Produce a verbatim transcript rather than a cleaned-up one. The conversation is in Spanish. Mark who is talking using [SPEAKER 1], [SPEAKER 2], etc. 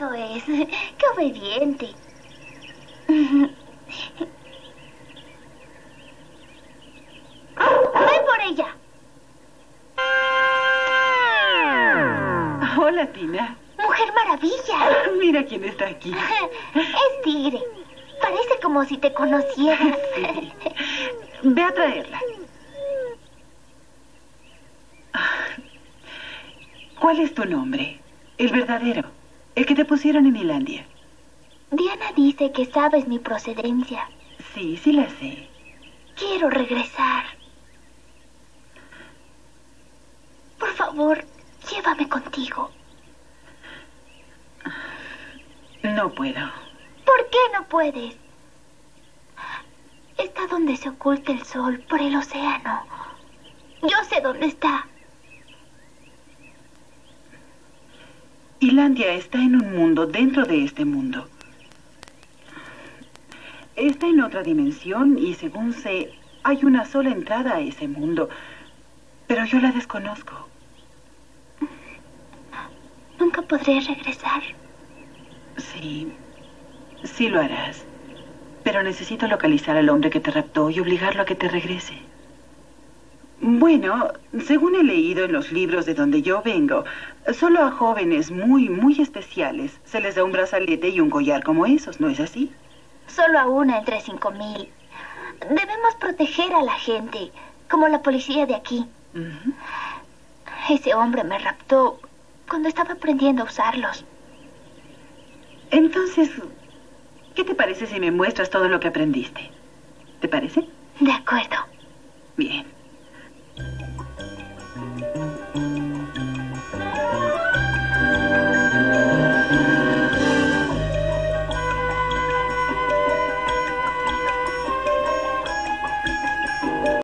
[SPEAKER 1] Eso es. ¡Qué obediente! ¡Ve por ella!
[SPEAKER 2] Hola, Tina.
[SPEAKER 1] ¡Mujer Maravilla!
[SPEAKER 2] Mira quién está aquí.
[SPEAKER 1] Es Tigre. Parece como si te conociera.
[SPEAKER 2] Sí. Ve a traerla. ¿Cuál es tu nombre? El verdadero. El que te pusieron en Islandia.
[SPEAKER 1] Diana dice que sabes mi procedencia.
[SPEAKER 2] Sí, sí la sé.
[SPEAKER 1] Quiero regresar. Por favor, llévame contigo.
[SPEAKER 2] No puedo.
[SPEAKER 1] ¿Por qué no puedes? Está donde se oculta el sol, por el océano. Yo sé dónde está.
[SPEAKER 2] Islandia está en un mundo dentro de este mundo. Está en otra dimensión y, según sé, hay una sola entrada a ese mundo. Pero yo la desconozco.
[SPEAKER 1] Nunca podré regresar.
[SPEAKER 2] Sí, sí lo harás. Pero necesito localizar al hombre que te raptó y obligarlo a que te regrese. Bueno, según he leído en los libros de donde yo vengo, solo a jóvenes muy, muy especiales se les da un brazalete y un collar como esos, ¿no es así?
[SPEAKER 1] Solo a una entre cinco mil. Debemos proteger a la gente, como la policía de aquí.
[SPEAKER 2] Uh-huh.
[SPEAKER 1] Ese hombre me raptó cuando estaba aprendiendo a usarlos.
[SPEAKER 2] Entonces, ¿qué te parece si me muestras todo lo que aprendiste? ¿Te parece?
[SPEAKER 1] De acuerdo.
[SPEAKER 2] Bien.